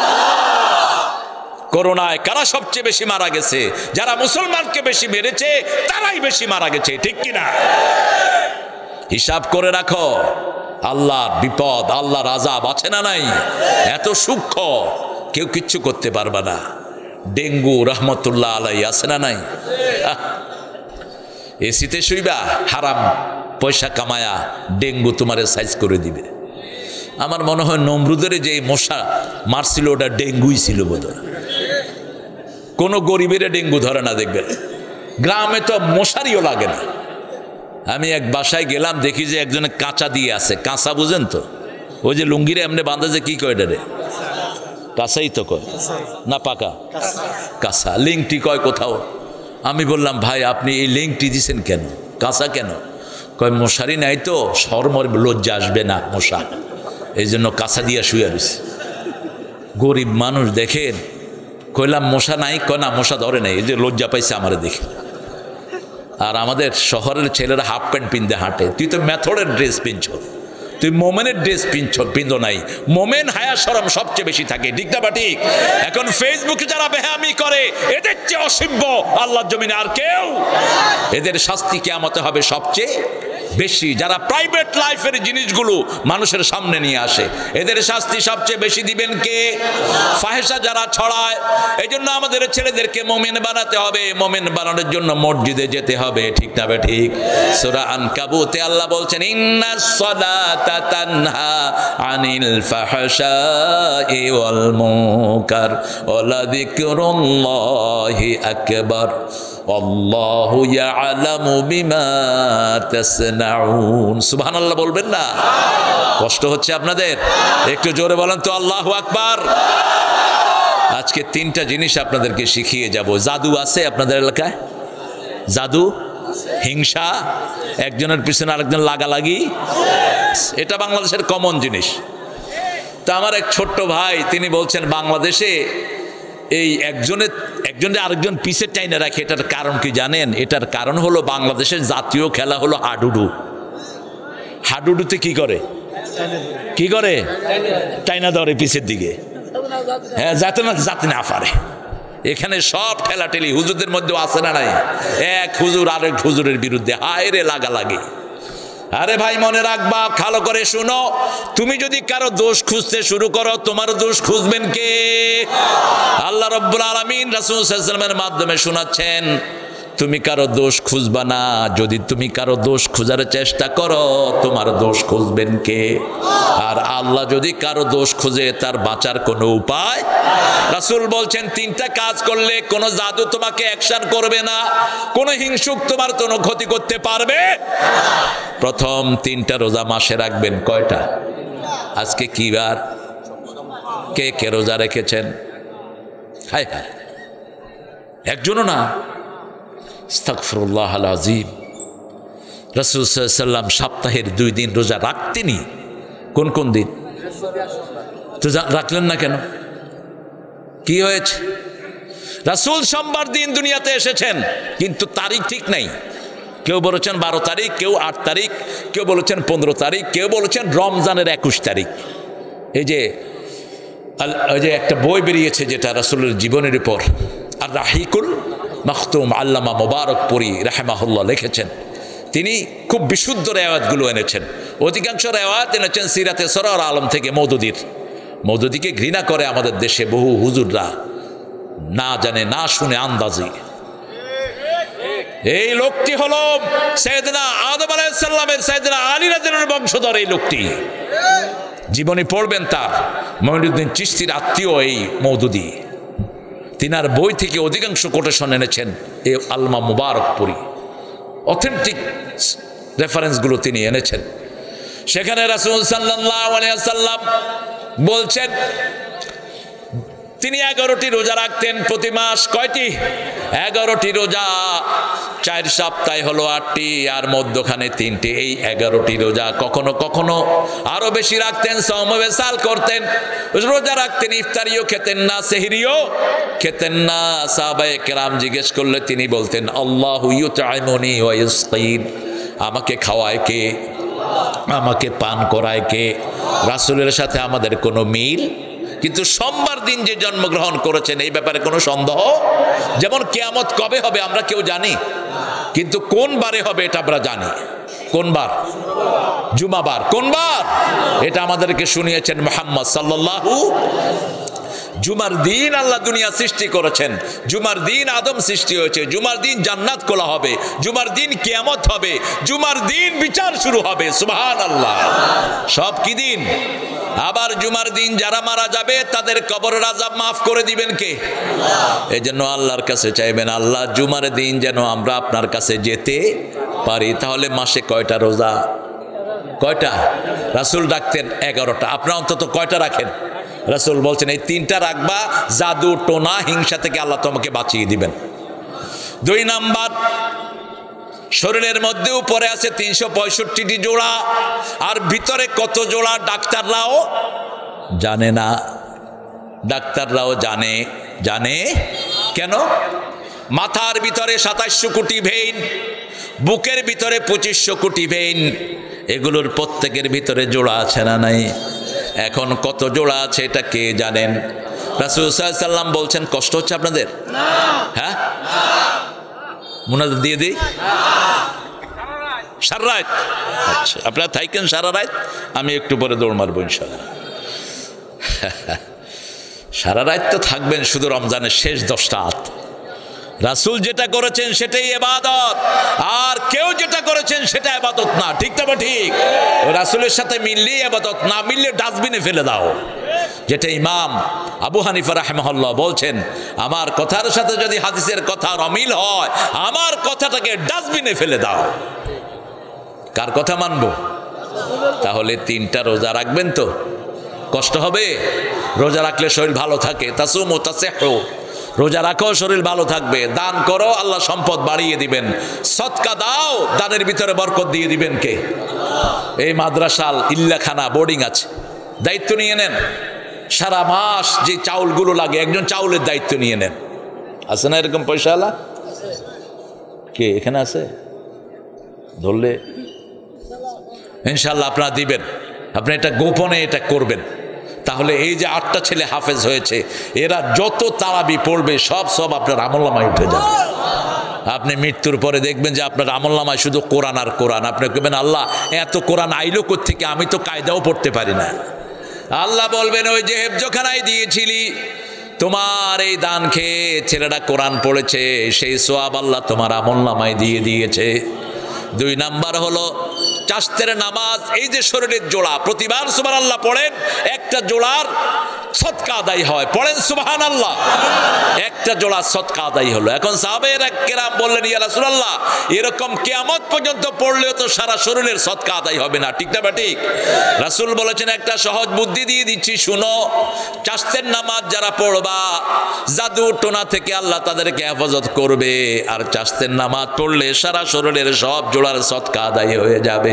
করোনায় কারা সবচেয়ে বেশি মারা গেছে? যারা মুসলমানকে বেশি মেরেছে তারাই বেশি মারা গেছে। ঠিক কিনা? হিসাব করে রাখো। আল্লাহর বিপদ, আল্লাহর আযাব আছে না নাই? এত সূক্ষ্ম, কেউ কিচ্ছু করতে পারবে না। ডেঙ্গু রহমতুল্লাহ আলাই আছে না নাই? এসিতে শুইবা, হারাম পয়সা কামায়া ডেঙ্গু তোমারে সাইজ করে দিবে। আমার মনে হয় নমরুদের যে মশা মারছিল ওটা ডেঙ্গুই ছিল বোধহয়। কোনো গরিবের ডেঙ্গু ধরে না, দেখবেন গ্রামে তো মশারিও লাগে না। আমি এক বাসায় গেলাম, দেখি যে একজনে কাঁচা দিয়ে আছে। কাঁচা বুঝেন তো? ওই যে লুঙ্গিরে এমনি বাঁধা, যে কি কয় রে? কাঁচাই তো কয় না, পাকা কাঁচা। লিংটি কয় কোথাও। আমি বললাম ভাই আপনি এই লিংটি দিছেন কেন? কাঁচা কেন? কয় মশারি নাই তো শরমর লজ্জা আসবে না মশা, এই জন্য কাছা দিয়া শুয়ে রয়েছে। গরিব মানুষ দেখেন, কইলাম মশা নাই, কয় না মশা ধরে নাই, এই যে লজ্জা পাইছে আমার দেখে। আর আমাদের শহরের ছেলেরা হাফ প্যান্ট পিনতে হাঁটে, তুই তো মেথডের ড্রেস পিনছ, তুই মোমেনের ড্রেস পিনছ পিন্ধো নাই। মোমেন হায়া শরম সবচেয়ে বেশি থাকে, ঠিক না বা ঠিক? এখন ফেসবুকে যারা বেহামি করে এদের চেয়ে অসভ্য আল্লাহর জমিনে আর কেউ। এদের শাস্তি কিয়ামতে হবে সবচেয়ে বেশি। যারা প্রাইভেট লাইফের জিনিসগুলো মানুষের সামনে নিয়ে আসে, এদের শাস্তি সবচেয়ে বেশি দিবেন কে? ফাহেসা যারা ছড়ায়। এই জন্য আমাদের ছেলেদেরকে মোমেন বানাতে হবে। মোমেন বানানোর জন্য মসজিদে যেতে হবে, ঠিক না ঠিক? সূরা আনকাবুতে আল্লাহ বলছেন, ইন্নাস সালাতা তানহা আনিল ফাহশাই ওয়াল মুনকার ওয়া লাযিকরুল্লাহি আকবার আল্লাহু ইয়ালামু বিমা তাসনাউন। সুবহানাল্লাহ বলবেন না? কষ্ট হচ্ছে আপনাদের? একটু জোরে বলেন তো আল্লাহু আকবার। আজকে তিনটা জিনিস আপনাদেরকে শিখিয়ে যাব। জাদু আছে আপনাদের এলাকায়? জাদু, হিংসা, একজনের পিছনে আরেকজন লাগালাগি, এটা বাংলাদেশের কমন জিনিস। তা আমার এক ছোট্ট ভাই তিনি বলছেন, বাংলাদেশে এই একজনের একজনের আরেকজন পিছের টাইনে রাখে, এটার কারণ কি জানেন? এটার কারণ হলো বাংলাদেশের জাতীয় খেলা হলো হাডুডু। হাডুডুতে কি করে? কি করে? টাইনা ধরে পিছের দিকে, হ্যাঁ, যাতে না যাতে না পারে। এখানে সব ঠেলাঠেলি হুজুরদের মধ্যেও আছে না নাই? এক হুজুর আরেক হুজুরের বিরুদ্ধে হায় রে লাগালাগি। আরে ভাই মনে রাখবা, ভালো করে শুনো, তুমি যদি কারো দোষ খুঁজতে শুরু করো, তোমার দোষ খুঁজবেন কে? আল্লাহ রাব্বুল আলামিন রাসূল সাল্লাল্লাহু আলাইহি ওয়াসাল্লামের মাধ্যমে শোনাচ্ছেন, তুমি কারো দোষ খুঁজবা না। যদি তুমি কারো দোষ খোঁজার চেষ্টা করো, তোমার দোষ খুঁজবেন কে? আর আল্লাহ যদি কারো দোষ খুঁজে, তার বাঁচার কোনো উপায়। রাসূল বলছেন, তিনটা কাজ করলে কোনো জাদু তোমাকে অ্যাকশন করবে না, কোনো হিংসুক তোমার কোনো ক্ষতি করতে পারবে। প্রথম তিনটা রোজা মাসে রাখবেন। কয়টা? আজকে কি বার? কে কে রোজা রেখেছেন? হায় হায়, একজনও না। আস্তাগফিরুল্লাহ আল আযীম। রাসূল সাল্লাল্লাহু আলাইহি ওয়াসাল্লাম সপ্তাহের দুই দিন রোজা রাখতেনই। কোন কোন দিন? রোজা রাখলেন না কেন? কি হয়েছে? রাসূল সোমবার দিন দুনিয়াতে এসেছেন, কিন্তু তারিখ ঠিক নাই। কেউ বলেছেন বারো তারিখ, কেউ আট তারিখ, কেউ বলেছেন পনেরো তারিখ, কেউ বলেছেন রমজানের একুশ তারিখ। এই যে ওই যে একটা বই বেরিয়েছে যেটা রাসূলের জীবনের উপর, আর রাহিকুল মাখতুম, আল্লামা মুবারকপুরী রাহিমাহুল্লাহ লিখেছেন। তিনি খুব বিশুদ্ধ রেওয়ায়াতগুলো এনেছেন। অধিকাংশ রেওয়ায়াত এনেছেন সিরাতে সরর আলম থেকে, মওদুদীর। মওদুদীকে ঘৃণা করে আমাদের দেশে বহু হুজুররা, না জানে না শুনে আন্দাজি। এই লোকটি হলো সাইয়েদনা আদম আলাইহিস সালামের সাইয়েদনা আলী রাদিয়াল্লাহু আনহুর বংশধর। এই লোকটি জীবনী পড়বেন তার, মঈনুদ্দিন চিশতির আত্মীয় এই মওদুদী। তিনার বই থেকে অধিকাংশ কোটেশন এনেছেন এই আল্লামা মুবারকপুরী। অথেন্টিক রেফারেন্সগুলো তিনি এনেছেন। সেখানে রাসূল সাল্লাল্লাহু আলাইহি ওয়াসাল্লাম বলছেন, তিনি এগারোটি রোজা রাখতেন প্রতি মাস। কয়টি? এগারোটি রোজা। চার সপ্তাহে হলো আটটি, আর মধ্যখানে তিনটি। এই এগারোটি রোজা। কখনো কখনো আরো বেশি রাখতেন, সওমবেসাল করতেন, রোজা রাখতেন, ইফতারিও খেতেন না, সেহরিও খেতেন না। সাহাবায়ে কেরাম জিজ্ঞেস করলে তিনি বলতেন, আল্লাহু ইউতআইমুনি ওয়া ইউসকিন, আমাকে খাওয়ায় কে, আমাকে পান করায় কে? রাসূলের সাথে আমাদের কোনো মিল। কিন্তু সোমবার দিন যে জন্মগ্রহণ করেছেন এই ব্যাপারে কোনো সন্দেহ। যেমন কিয়ামত কবে হবে আমরা কেউ জানি, কিন্তু কোন বারে হবে এটা আমরা জানি। কোন বার? জুমাবার। কোন বার? এটা আমাদেরকে শুনিয়েছেন মুহাম্মদ সাল্লাল্লাহু। জুমার দিন আল্লাহ দুনিয়া সৃষ্টি করেছেন, জুমার দিন আদম সৃষ্টি হয়েছে, জুমার দিন জান্নাত খোলা হবে, জুমার দিন কিয়ামত হবে, জুমার দিন বিচার শুরু হবে। সুবহানাল্লাহ। সব কি দিন? আবার জুমার দিন যারা মারা যাবে তাদের কবরের আযাব মাফ করে দিবেন কে? এই জন্য আল্লাহর কাছে চাইবেন, আল্লাহ জুমার দিন যেন আমরা আপনার কাছে যেতে পারি। তাহলে মাসে কয়টা রোজা? কয়টা? রাসূল রাখতেন এগারোটা। আপনারা অন্তত কয়টা রাখেন? রাসূল বলছেন এই তিনটা রাখবা, জাদু টোনা হিংসা থেকে আল্লাহ তোমাকে বাঁচিয়ে দিবেন। দুই নাম্বার, শরীরের মধ্যে উপরে আছে তিনশো পঁয়ষট্টিটি জোড়া, আর ভিতরে কত জোড়া ডাক্তাররাও জানে না। ডাক্তাররাও জানে জানে কেন? মাথার ভিতরে সাতাশশো কোটি ভেইন, বুকের ভিতরে পঁচিশশো কোটি ভেইন, এগুলোর প্রত্যেকের ভিতরে জোড়া আছে না নাই? এখন কত জোড়া আছে এটা কে জানেন? রাসূল সাল্লাল্লাহু আলাইহি ওয়াসাল্লাম বলছেন কষ্ট হচ্ছে আপনাদের? হ্যাঁ, মুনাজাত দিয়ে দিই সারা রাত। আচ্ছা, আপনারা থাকেন সারা রাত, আমি একটু পরে দৌড় মারবো ইনশাআল্লাহ। সারা রাত তো থাকবেন শুধু রমজানের শেষ দশটা রাত। রাসূল যেটা করেছেন সেটাই ইবাদত, আর কেউ যেটা করেছেন সেটা ইবাদত না। ঠিক না? ঠিক। রাসূলের সাথে মিললে ইবাদত, না মিললে ডাস্টবিনে ফেলে দাও। যেটা ইমাম আবু হানিফা রাহিমাহুল্লাহ বলছেন, আমার কথার সাথে যদি হাদিসের কথা অমিল হয়, আমার কথাটাকে ডাস্টবিনে ফেলে দাও। কার কথা মানবো? তাহলে তিনটা রোজা রাখবেন তো? কষ্ট হবে? রোজা রাখলে শরীর ভালো থাকে। তাসুমু তাসিহু, রোজা রাখো শরীর ভালো থাকবে। দান করো, আল্লাহ সম্পদ বাড়িয়ে দিবেন। সদকা দাও, দানের ভিতরে বরকত দিয়ে দিবেন কে? এই মাদ্রাসাল ইল্লাখানা বোর্ডিং আছে, দায়িত্ব নিয়ে নেন। সারা মাস যে চাউলগুলো লাগে একজন চাউলের দায়িত্ব নিয়ে নেন। আছে না এরকম পয়সাওয়ালা? কে এখানে আছে? ধরলে ইনশাল্লাহ আপনারা দিবেন। আপনি এটা গোপনে এটা করবেন, তাহলে এই যে আটটা ছেলে হাফেজ হয়েছে, এরা যত তারাবি পড়বে সব সব আপনার আমলনামায় উঠে যাবে। আপনি মৃত্যুর পরে দেখবেন যে আপনার আমলনামায় শুধু কোরআন আর কোরআন। আপনি বলবেন আল্লাহ এত কোরআন আইলো কোত্থেকে, আমি তো কায়দাও পড়তে পারি না। আল্লাহ বলবেন ওই যে হেফজখানায় দিয়েছিলি, তোমার এই দান খেয়ে ছেলেটা কোরআন পড়েছে, সেই সোয়াব আল্লাহ তোমার আমলনামায় দিয়ে দিয়েছে। দুই নাম্বার হলো চাস্তের নামাজ। এই যে শরীরের জোড়া, প্রতিবার সুবহানাল্লাহ পড়েন, একটা জোড়ার সদকা আদায় হয়। পড়েন সুবহানাল্লাহ, একটা জোড়া সদকা আদায় হলো। এখন সাহাবায়ে কেরাম বললেন ইয়া রাসূলুল্লাহ, এরকম কিয়ামত পর্যন্ত পড়লেও তো সারা শরীরের সদকা আদায় হবে না। ঠিক না বা ঠিক? রাসূল বলেছেন একটা সহজ বুদ্ধি দিয়ে দিচ্ছি, শুনো। চাস্তের নামাজ যারা পড়বা, জাদু টোনা থেকে আল্লাহ তাদেরকে হেফাজত করবে। আর চাস্তের নামাজ পড়লে সারা শরীরের সব জোড়ার সদকা আদায় হয়ে যাবে।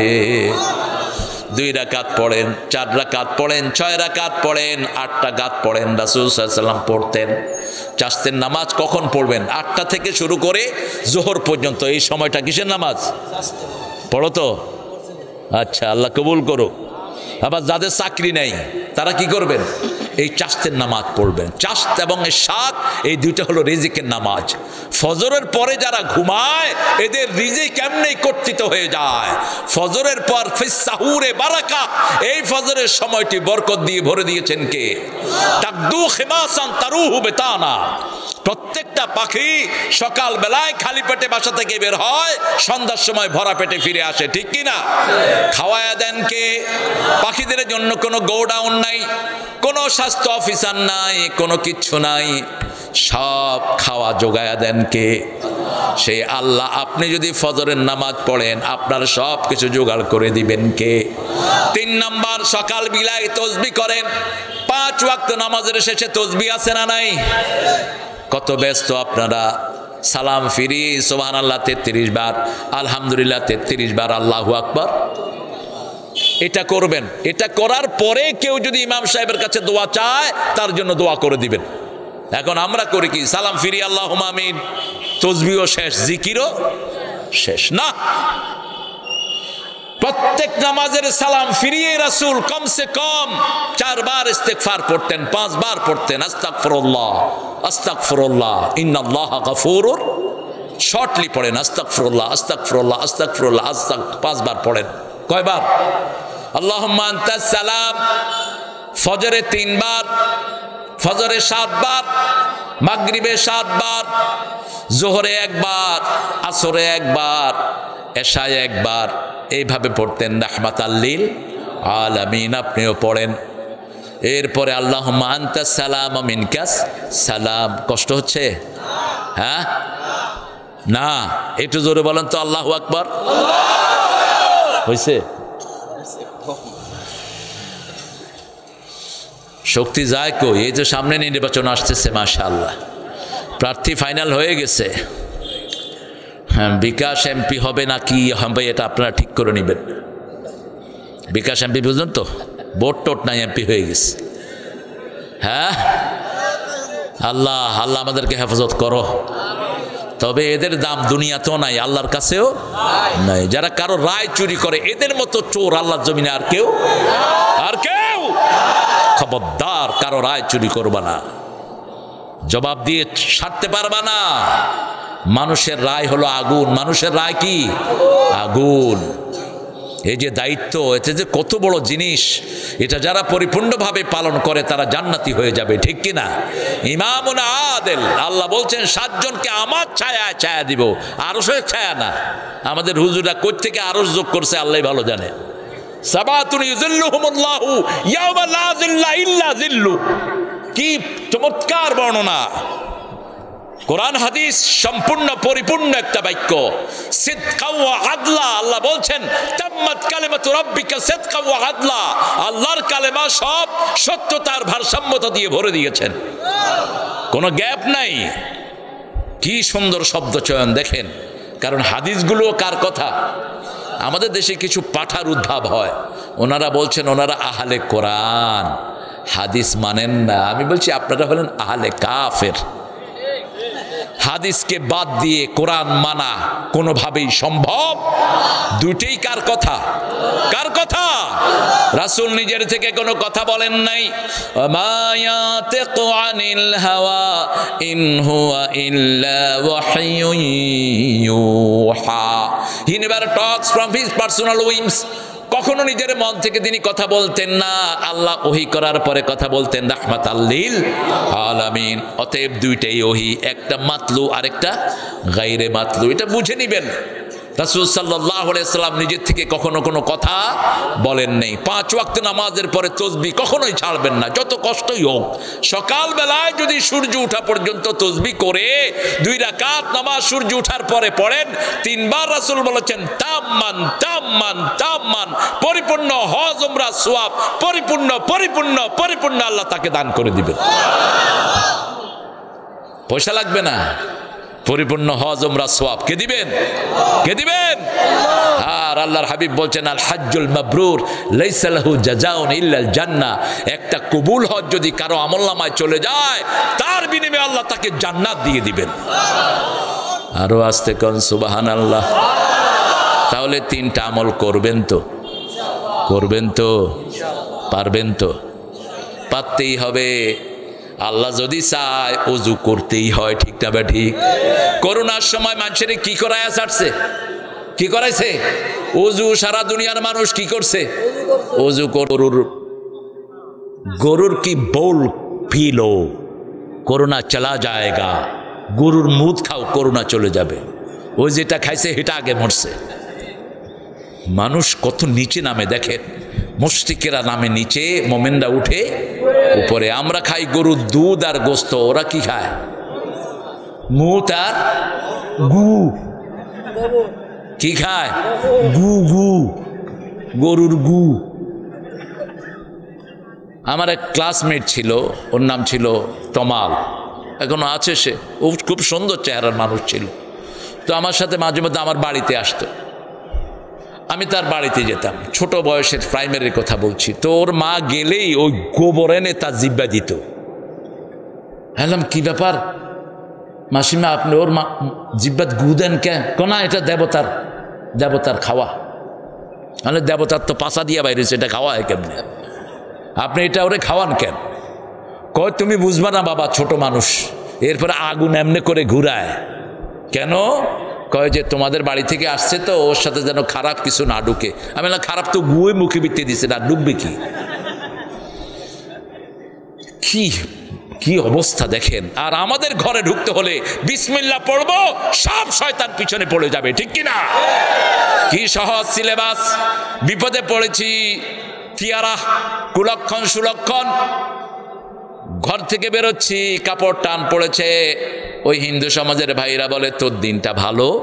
দুই রাকাত পড়েন, চার রাকাত পড়েন, ছয় রাকাত পড়েন, আট রাকাত পড়েন। রাসূল সাল্লাল্লাহু আলাইহি ওয়াসাল্লাম পড়তেন। চাস্তের নামাজ কখন পড়বেন? আটটা থেকে শুরু করে জোহর পর্যন্ত, এই সময়টা কিসের নামাজ? পড়ো তো? আচ্ছা, আল্লাহ কবুল করো। আবার যাদের চাকরি নেই তারা কি করবেন? এই চাস্তের নামাজ পড়বেন। চাস্ত এবং শাক এই দুইটা হলো রিজিকের নামাজ। ফজরের পরে যারা ঘুমায় এদের রিজিক কেমনে কর্তৃত হয়ে যায়। ফজরের পর ফিসাহুরে বারাকা, এই ফজরের সময়টি বরকত দিয়ে ভরে দিয়েছেন কে? তাকদু খিমাসান তারুহু বেতানা, প্রত্যেকটা পাখি সকাল বেলায় খালি পেটে বাসা থেকে বের হয়, সন্ধ্যার সময় ভরা পেটে ফিরে আসে। ঠিক কি না? খাওয়ায়া দেন কে? পাখিদের জন্য কোনো গোডাউন নাই, কোনো স্বাস্থ্য অফিসার নাই, কোনো কিচ্ছু নাই, সব খাওয়া জোগায়া দেন কে? সেই আল্লাহ। আপনি যদি ফজরের নামাজ পড়েন আপনার সব কিছু জোগাড় করে দিবেন কে? তিন নাম্বার, সকাল বিলায় তসবিহ করেন। পাঁচ ওয়াক্ত নামাজের শেষে তসবিহ আছে না নাই? কত ব্যস্ত আপনারা। সালাম ফিরি সুবহানাল্লাহ তেত্রিশ বার, আলহামদুলিল্লাহ তেত্রিশ বার, আল্লাহু আকবার। এটা করবেন। এটা করার পরে কেউ যদি ইমাম সাহেবের কাছে দোয়া চায় তার জন্য দোয়া করে দিবেন। এখন আমরা করি কি? সালাম ফিরি আল্লাহুম্মা আমিন, তসবিহও শেষ, জিকিরও শেষ না। প্রত্যেক নামাজের সালাম ফিরিয়ে রাসূল কমসে কম চারবার ইস্তেগফার পড়তেন, পাঁচবার পড়তেন আস্তাগফিরুল্লাহ আস্তাগফিরুল্লাহ ইন্নাল্লাহা গফুরুর। শর্টলি পড়েন আস্তাগফিরুল্লাহ আস্তাগফিরুল্লাহ আস্তাগফিরুল্লাহ আস্তাগ পাঁচবার পড়েন। কয়বার? আল্লাহুম্মা আনতাস সালাম। ফজরে তিনবার, ফজরে সাতবার, মাগরিবে সাতবার, জোহরে একবার, আসরে একবার, এশায় একবার, এইভাবে পড়তেন রাহমাতাল লিল আলামিন। আপনিও পড়েন। এরপরে আল্লাহুম্মা আনতাস সালাম ওয়া মিনকাস সালাম। কষ্ট হচ্ছে? হ্যাঁ না, একটু জোরে বলেন তো আল্লাহু আকবার। হয়েছে? শক্তি যায় কই? এই যে সামনে নির্বাচন আসতেছে, মাশাআল্লাহ, প্রার্থী ফাইনাল হয়ে গেছে। হ্যাঁ, বিকাশ এমপি হবে না কি হবে এটা আপনারা ঠিক করে নেবেন। বিকাশ এমপি বুঝলেন তো, ভোট টোট নাই, এমপি হয়ে গেছে। হ্যাঁ, আল্লাহ আল্লাহ আমাদেরকে হেফাজত করো। তবে এদের দাম দুনিয়াতেও নাই, আল্লাহর কাছেও নাই। যারা কারো রায় চুরি করে এদের মতো চোর আল্লাহর জমিনে আর কেউ আর কেউ খবরদার কারো রায় চুরি করবা না, জবাব দিয়ে ছাড়তে পারবা না। মানুষের রায় হলো আগুন, মানুষের রায় কি আগুন। এই যে দায়িত্ব, এতে যে কত বড় জিনিস, এটা যারা পরিপূর্ণভাবে পালন করে তারা জান্নাতি হয়ে যাবে, ঠিক কিনা? ইমামুন আদেল, আল্লাহ বলছেন সাতজনকে আমার ছায়া ছায়া দিব, আরশের ছায়া না। আমাদের হুজুরা কই থেকে আরশ যোগ করছে আল্লাহ ভালো জানে। সাবাতুন ইউযিল্লুহুমুল্লাহু ইয়াওমা লা যিল্লা ইল্লা যিল্লু, কি চমৎকার বর্ণনা। কোরআন হাদিস সম্পূর্ণ পরিপূর্ণ একটা বাক্য। সিদকা ওয়া আদলা, আল্লাহ বলছেন তাম্মাত কালিমাতু রাব্বিকা সিদকা ওয়া আদলা, আল্লাহর কালেমা সব সত্যতার ভারসাম্যতা দিয়ে ভরে দিয়েছেন, কোনো গ্যাপ নাই। কি সুন্দর শব্দ চয়ন দেখেন। কারণ হাদিসগুলো কার কথা? আমাদের দেশে কিছু পাঠার উদ্ভাব হয়, ওনারা বলছেন ওনারা আহলে কোরআন, হাদিস মানেন না। আমি বলছি আপনারা হলেন আহলে কাফের। হাদিসকে বাদ দিয়ে কোরআন মানা কোনোভাবেই সম্ভব? দুটেই কার কথা? কার কথা? রাসূল নিজের থেকে কোনো কথা বলেন নাই। মা ইয়াতিকু আনিল হাওয়া ইন হুয়া ইল্লা ওয়াহয়ুন ইউহা। He never talks from his personal whims. কখনো নিজের মন থেকে তিনি কথা বলতেন না, আল্লাহ ওহী করার পরে কথা বলতেন রাহমাতাল লিল আলামিন। অতএব দুইটাই ওহী, একটা মাতলু আরেকটা গায়রে মাতলু, এটা বুঝে নেবেন। রাসূল সাল্লাল্লাহু আলাইহি সাল্লাম নিজের থেকে কখনো কোনো কথা বলেন নেই। পাঁচ ওয়াক্ত নামাজের পরে তাসবিহ কখনোই ছাড়বেন না, যত কষ্টই হোক। সকাল বেলায় যদি সূর্য ওঠা পর্যন্ত তাসবিহ করে দুই রাকাত নামাজ সূর্য ওঠার পরে পড়েন, তিনবার রাসূল বলেছেন তাম্মান তাম্মান তাম্মান, পরিপূর্ণ হজ উমরা সওয়াব, পরিপূর্ণ পরিপূর্ণ পরিপূর্ণ আল্লাহ তাকে দান করে দিবেন। পয়সা লাগবে না, পরিপূর্ণ হজ উমরা সওয়াব কে দিবেন? কে দিবেন? আর আল্লাহর হাবিব বলছেন আল হাজ্জুল মাবরুর লাইসা লাহু জাযাউন ইল্লাল জান্নাহ, একটা কবুল হজ যদি কারো আমলনামায় চলে যায় তার বিনিময়ে আল্লাহ তাকে জান্নাত দিয়ে দিবেন। আরো আস্তে কোন সুবহানাল্লাহ। তাহলে তিনটা আমল করবেন তো? করবেন তো? পারবেন তো? পারতেই হবে। আল্লাহ যদি চায় ওযু করতেই হয়, ঠিক না বা ঠিক? করোনার সময় মানুষের কি করায় আসছে? কি করাইছে? ওযু। সারা দুনিয়ার মানুষ কি করছে? ওযু। গরুর গরুর কি বল পিলো, করোনা চলা যায়গা। গরুর মুদ খাও, করোনা চলে যাবে। ওই যেটা খাইছে সেটা আগে মরছে। মানুষ কত নিচে নামে দেখেন, মুশরিকেরা নামে নিচে, মোমেনরা উঠে উপরে। আমরা খাই গরুর দুধ আর গোস্ত, ওরা কি খায়? মুত আর গু। কি খায়? গু গু, গরুর গু। আমার এক ক্লাসমেট ছিল, ওর নাম ছিল তমাল, এখনো আছে সে। ও খুব সুন্দর চেহারার মানুষ ছিল। তো আমার সাথে মাঝে মধ্যে আমার বাড়িতে আসতো, আমি তার বাড়িতে যেতাম। ছোট বয়সের প্রাইমারির কথা বলছি। তো ওর মা গেলেই ওই গোবর এনে তার জিব্বা দিত। বললাম কি ব্যাপার মাসিমা, আপনি ওর মা জিব্বাত গু দেন কেন? না, এটা দেবতার, দেবতার খাওয়া। মানে দেবতার তো পাশা দিয়া বাইরে, সেটা খাওয়া হয় কেমনে? আপনি এটা ওরে খাওয়ান কেন? কয় তুমি বুঝবা না বাবা, ছোট মানুষ। এরপরে আগুন এমনি করে ঘুরায় কেন? কয় যে তোমাদের বাড়ি থেকে আসছে তো, ওর সাথে যেন খারাপ কিছু না ঢুকে। আমি বললাম খারাপ তো গুয়ে মুখে বিতে দিছে, না ঢুকবে কি? কি কি অবস্থা দেখেন। আর আমাদের ঘরে ঢুকতে হলে বিসমিল্লাহ পড়বো, সব শয়তান পিছনে পড়ে যাবে, ঠিক কিনা? কি সহজ সিলেবাস। বিপদে পড়েছি, তিয়ারা কুলক্ষণ সুলক্ষণ। ঘর থেকে বেরোচ্ছি, কাপড় টান পড়েছে। ওই হিন্দু সমাজের ভাইরা বলে তোর দিনটা ভালো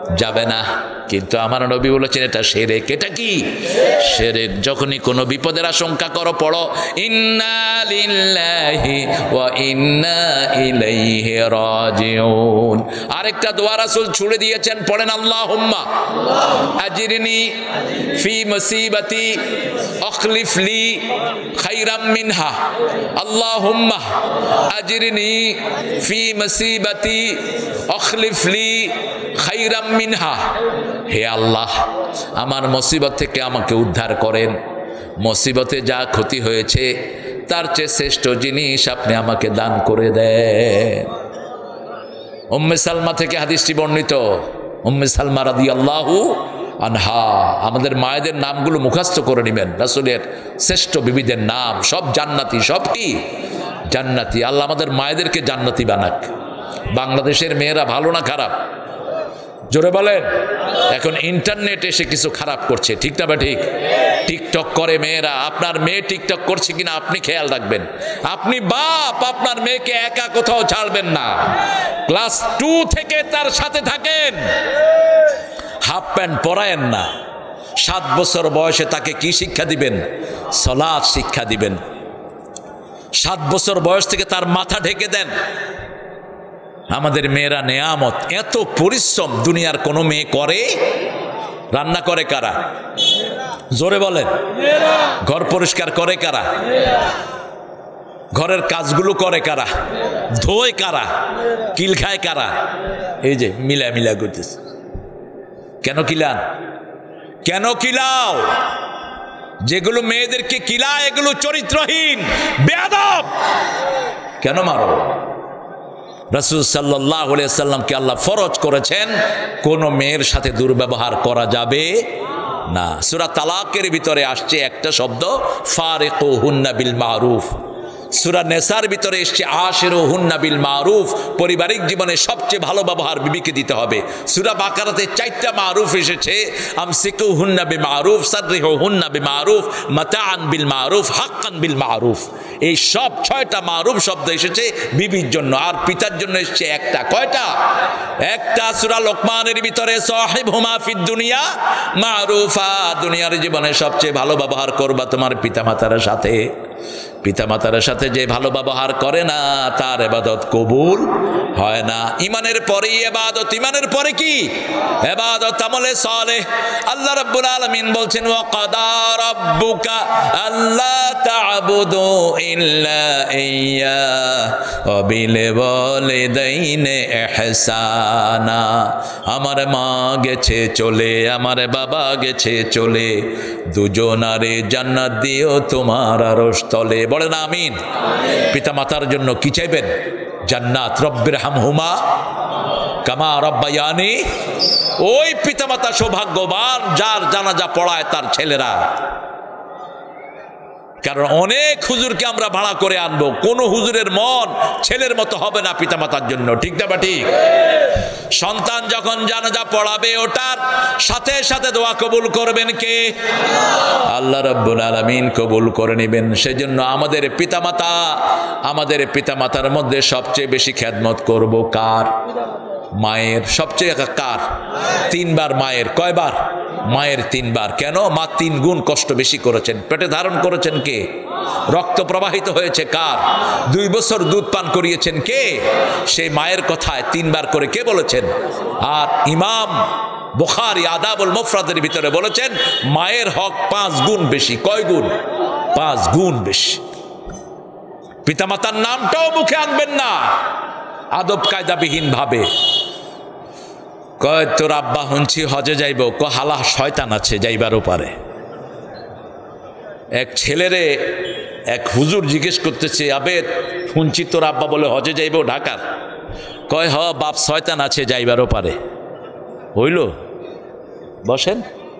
যাবে না। কিন্তু আমার নবী বলেছেন এটা শিরক। এটা কি শিরক? যখনই কোনো বিপদের আশঙ্কা করো পড়ো ইন্না লিল্লাহি ওয়া ইন্না ইলাইহি রাজিউন। আরেকটা দোয়া রাসূল ছুড়ে দিয়েছেন, পড়েন আল্লাহুম্মা আজিরনি ফি মুসিবাতি আখলিফ লি খায়রাম মিনহা। আল্লাহুম্মা আজিরনি ফি মুসিবাতি আখলিফ লি খায়রাম মিনহা। হে আল্লাহ, আমার মুসিবত থেকে আমাকে উদ্ধার করেন। মুসিবতে যা ক্ষতি হয়েছে তার চেয়ে শ্রেষ্ঠ জিনিস আপনি আমাকে দান করে দেন। উম্মে সালমা থেকে হাদিসটি বর্ণিত। উম্মে সালমা রাদিয়াল্লাহু আনহা। আমাদের মায়েদের নামগুলো মুখস্থ করে নেবেন, রাসূলের শ্রেষ্ঠ বিবিদের নাম, সব জান্নাতি। সব কি জান্নাতি। আল্লাহ আমাদের মায়েদেরকে জান্নাতি বানাক। বাংলাদেশের মেয়েরা ভালো না খারাপ? জোরে বলেন। এখন ইন্টারনেট এসে কিছু খারাপ করছে, ঠিক না বা ঠিক? টিকটক করে মেয়েরা। আপনার মেয়ে টিকটক করছে কিনা আপনি খেয়াল রাখবেন। আপনি বাপ, আপনার মেয়েকে একা কোথাও ছাড়বেন না। ক্লাস টু থেকে তার সাথে থাকেন, হাফ প্যান্ট পরায়েন না। সাত বছর বয়সে তাকে কি শিক্ষা দিবেন? সালাত শিক্ষা দিবেন। সাত বছর বয়স থেকে তার মাথা ঢেকে দেন। আমাদের মেয়েরা নেয়ামত। এত পরিশ্রম দুনিয়ার কোনো মেয়ে করে? রান্না করে কারা? জোরে বলেন। ঘর পরিষ্কার করে কারা? ঘরের কাজগুলো করে কারা? ধোয় কারা? কিল খায় কারা? এই যে মিলা মিলা করতেছে। কেন কিলান? কেন কিলাও? যেগুলো মেয়েদেরকে কিলায় এগুলো চরিত্রহীন, বেয়াদব। কেন মারো? রাসূল সাল্লাল্লাহু আলাইহি ওয়াসাল্লামকে আল্লাহ ফরজ করেছেন কোন মেয়ের সাথে দুর্ব্যবহার করা যাবে না। সূরা তালাকের ভিতরে আসছে একটা শব্দ, ফারিকুহুন্না বিল মারুফ। সূরা নেসার ভিতরে এসছে আশিরুহুন্না বিল মারুফ। পারিবারিক জীবনে সবচেয়ে ভালো ব্যবহার বিবিকে দিতে হবে। সূরা বাকারাতে চারটা মারুফ এসেছে, আমসিকুহুন্না বিমারুফ, সাররিহুন্না বিমারুফ, মাতাআন বিল মারুফ, হাক্কান বিল মারুফ। এই সব ছয়টা মারুফ শব্দ এসেছে বিবির জন্য। আর পিতার জন্য এসেছে একটা। কয়টা? একটা। সূরা লোকমানের ভিতরে সাহিবহুমা ফিদ দুনিয়া মারুফা। দুনিয়ার জীবনে সবচেয়ে ভালো ব্যবহার করবা তোমার পিতামাতার সাথে। পিতামাতার সাথে যে ভালো ব্যবহার করে না তার ইবাদত কবুল হয় না। ইমানের পরে ইবাদত। ইমানের পরে কি? ইবাদত, আমলে সালেহ। আল্লাহ রাব্বুল আলামিন বলছেন, ওয়া কাদা রাব্বুকা আল্লা তা'বুদু ইল্লা ইয়্যা ওয়া বিল ওয়ালিদাইনি ইহসানা। আমার মা গেছে চলে, আমার বাবা গেছে চলে, দুজনারে জান্নাত দিও তোমার আরশ তলে। বলেন আমিন। পিতা মাতার জন্য কি চাইবেন? জান্নাত। রব্বির হামহুমা কামা রব্বায়ানি। ওই পিতা মাতা সৌভাগ্যবান যার জানাজা পড়ায় তার ছেলেরা। কারণ অনেক হুজুরকে আমরা ভাড়া করে আনবো, কোন হুজুরের মন ছেলের মতো হবে না পিতা মাতার জন্য, ঠিক না বা ঠিক? সন্তান যখন জানাজা পড়াবে ওটার সাথে সাথে দোয়া কবুল করবেন কে? আল্লাহ রাব্বুল আলামিন কবুল করে নেবেন। সেজন্য আমাদের পিতামাতা, আমাদের পিতামাতার মধ্যে সবচেয়ে বেশি খেদমত করব কার? মায়ের। সবচেয়ে কার? তিনবার মায়ের। কয়বার? মায়ের তিনবার। কেন? মা তিন গুণ কষ্ট বেশি করেছেন। পেটে ধারণ করেছেন কে? রক্ত প্রবাহিত হয়েছে কার? দুই বছর দুধ পান করিয়েছেন কে? সেই মায়ের কথায় তিনবার করে কে বলেছেন? আর ইমাম বুখারী আদাবুল মুফরাদের ভিতরে বলেছেন মায়ের হক পাঁচ গুণ বেশি। কয় গুণ? পাঁচ গুণ বেশি। পিতামাতার নামটাও মুখে আনবেন না আদব কায়দাবিহীন ভাবে। কয় তোর আব্বা হুঁচি হজে যাইব। ক হালা শয়তান আছে যাইবারও পারে। এক ছেলেরে এক হুজুর জিজ্ঞেস করতেছে, আবে হুঁচি তোর আব্বা বলে হজে যাইব ঢাকার? কয় হ বাপ শয়তান আছে যাইবারও পারে। হইল? বসেন।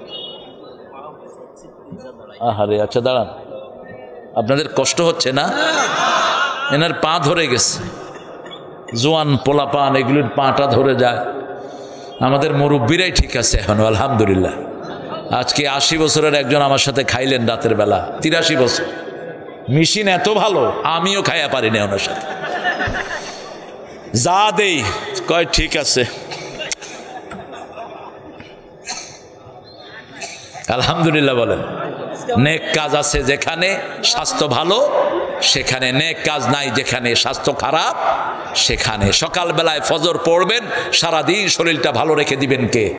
আহারে আচ্ছা দাঁড়ান, আপনাদের কষ্ট হচ্ছে না? এনার পা ধরে গেছে, জোয়ান পোলা পান এগুলির পাটা ধরে যায়। আমাদের মুরব্বীরাই ঠিক আছে এখন আলহামদুলিল্লাহ। আজকে আশি বছরের একজন আমার সাথে খাইলেন রাতের বেলা, তিরাশি বছর। মেশিন এত ভালো আমিও খাইয়া পারি না ওনার সাথে। যা দেই কয় ঠিক আছে। আলহামদুলিল্লাহ বলেন। নেক কাজ আছে যেখানে স্বাস্থ্য ভালো সেখানে, নেক কাজ নাই যেখানে স্বাস্থ্য খারাপ সেখানে। সকালবেলায় ফজর পড়বেন, সারাদিন শরীরটা ভালো রেখে দিবেন কে?